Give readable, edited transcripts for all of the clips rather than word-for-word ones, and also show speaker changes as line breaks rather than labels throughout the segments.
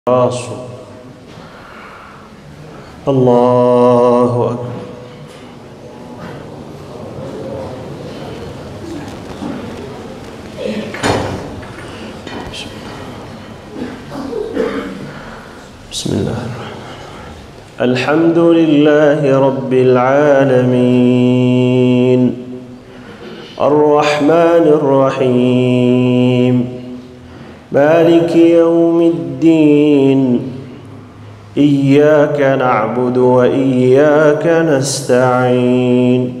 الله أكبر. بسم الله الحمد لله رب العالمين الرحمن الرحيم مالك يوم الدين إياك نعبد وإياك نستعين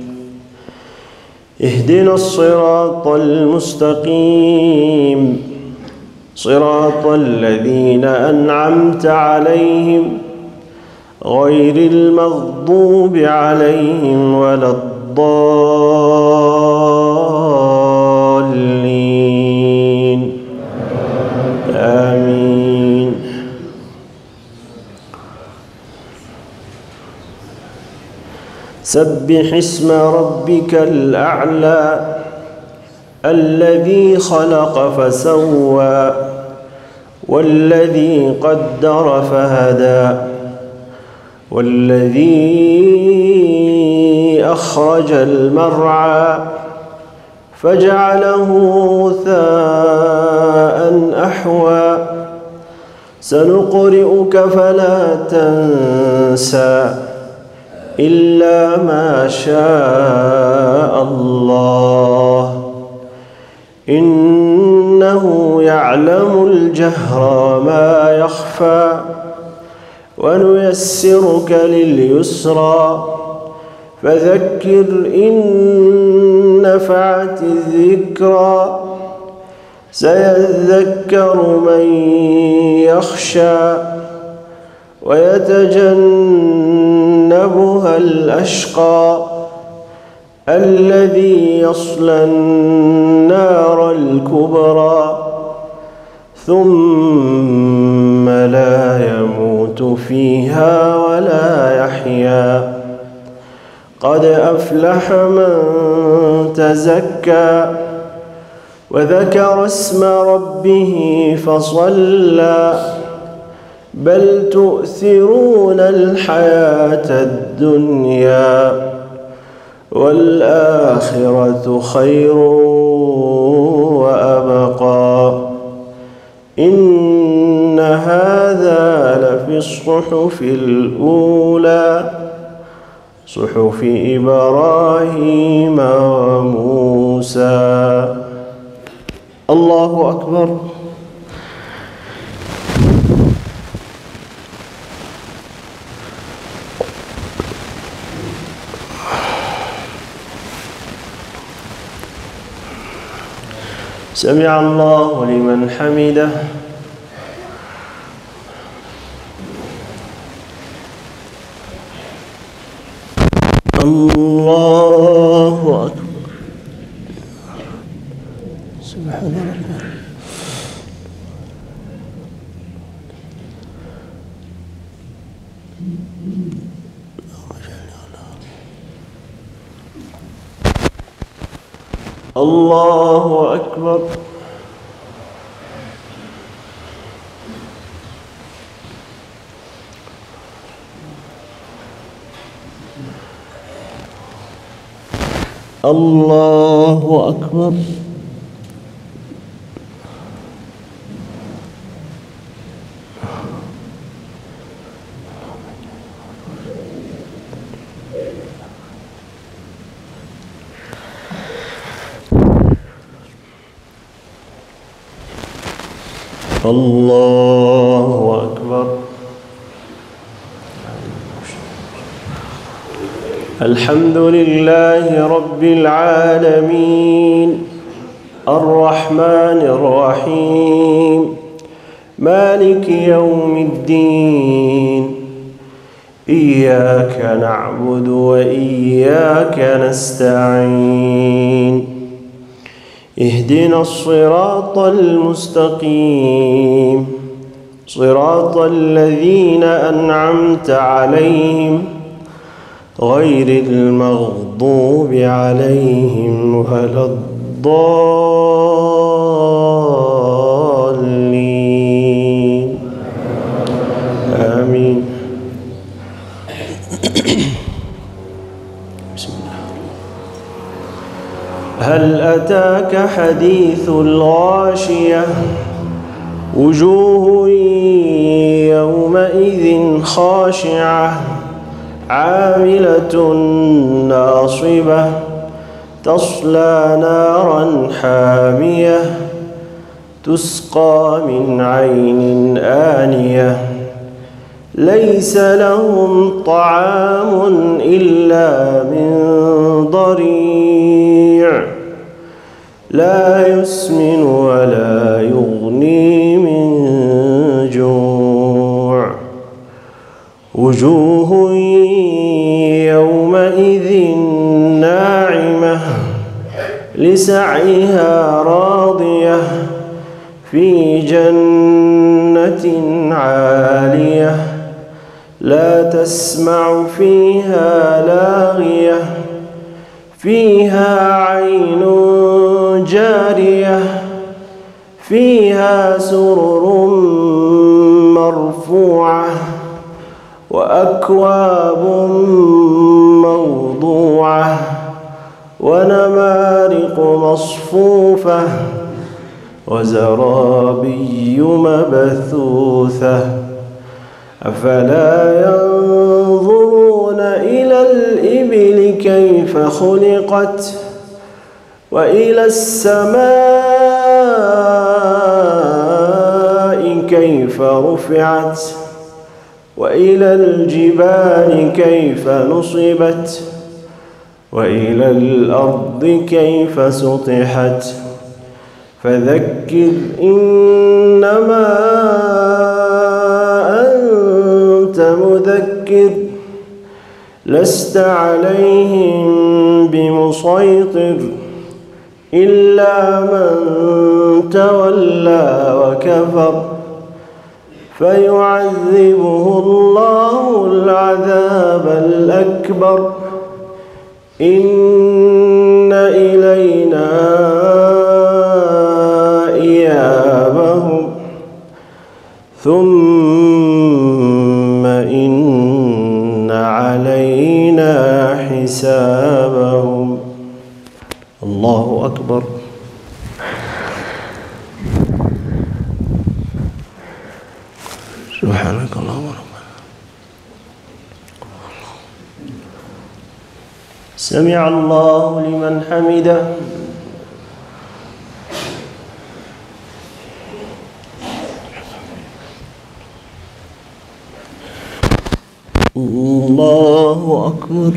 اهدنا الصراط المستقيم صراط الذين أنعمت عليهم غير المغضوب عليهم ولا الضالين آمين. سبح اسم ربك الأعلى الذي خلق فسوى والذي قدر فهدى والذي أخرج المرعى فجعله غثاء أحوى سنقرئك فلا تنسى إلا ما شاء الله إنه يعلم الجهر ما يخفى ونيسرك لليسرى فذكر إن نفعت الذكرى سيذكر من يخشى ويتجنبها الأشقى الذي يصلى النار الكبرى ثم لا يموت فيها ولا يحيا قد أفلح من تزكى وذكر اسم ربه فصلى بل تؤثرون الحياة الدنيا والآخرة خير وأبقى إن هذا لفي الصحف الأولى صحف إبراهيم وموسى. الله أكبر. سمع الله لمن حمده. الله أكبر. سبحان الله. الله أكبر. الله أكبر. الله أكبر. الحمد لله رب العالمين الرحمن الرحيم مالك يوم الدين إياك نعبد وإياك نستعين اهدنا الصراط المستقيم صراط الذين أنعمت عليهم غير المغضوب عليهم ولا الضالين هل أتاك حديث الغاشية وجوه يومئذ خاشعة عاملة ناصبة تصلى نارا حامية تسقى من عين آنية ليس لهم طعام إلا من ضريع لا يسمن ولا يغني من جوع وجوه يومئذ ناعمة لسعيها راضية في جنة عالية لا تسمع فيها لاغية فيها عين جارية فيها سرر مرفوعة وأكواب موضوعة ونمارق مصفوفة وزرابي مبثوثة أفلا ينظرون إلى الإبل كيف خلقت وإلى السماء كيف رفعت وإلى الجبال كيف نصبت وإلى الأرض كيف سطحت فذكر إنما أنت مذكر لست عليهم بمسيطر إلا من تولى وكفر فيعذبه الله العذاب الأكبر إن إلينا إيابهم ثم إن علينا حسابهم. الله أكبر. سبحانك اللهم ربنا. سمع الله لمن حمده. الله أكبر.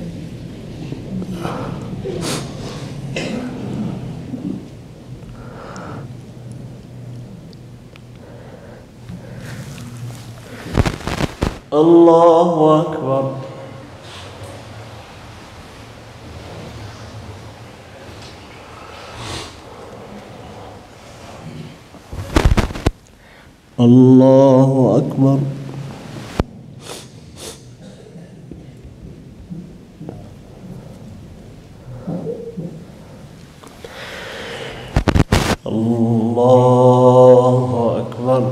الله أكبر. الله أكبر. الله أكبر.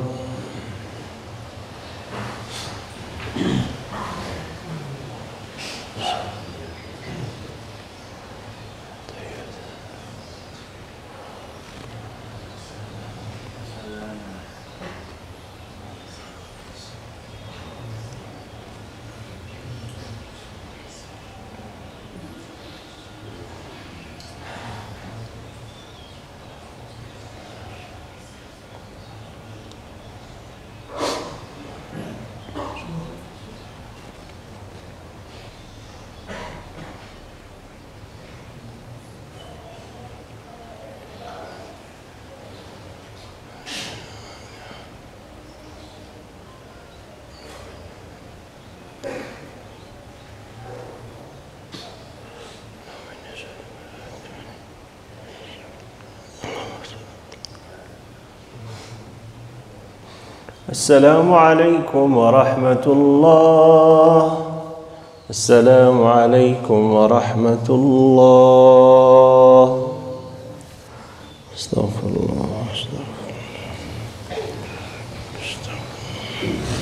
السلام عليكم ورحمة الله. السلام عليكم ورحمة الله. استغفر الله.